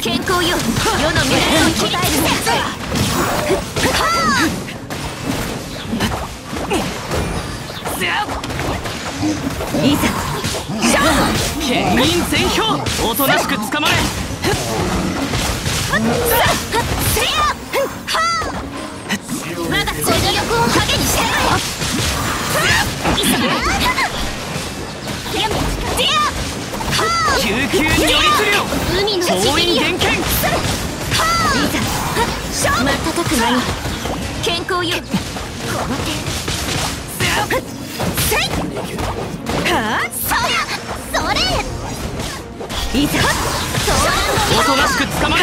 健康よ、世の未来を切り開いて。いざ勝負。 剣引全票、おとなしく捕まれ。 我が強力を影にして救急に寄りするよ。 海の総員厳禁。 いざ瞬く間に健康よ。この手せいはあ、それいざおとなしく捕まれ。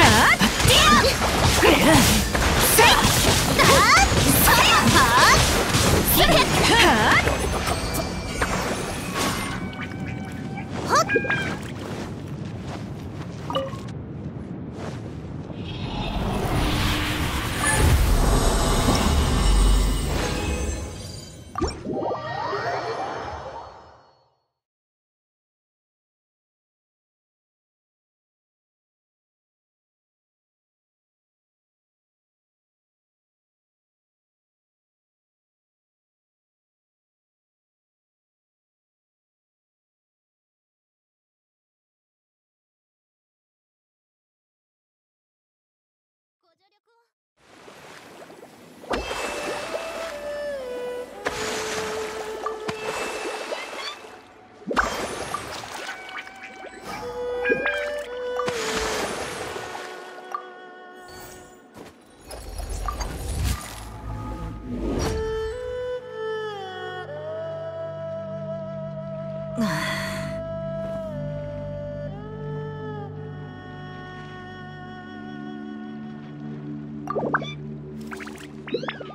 はあ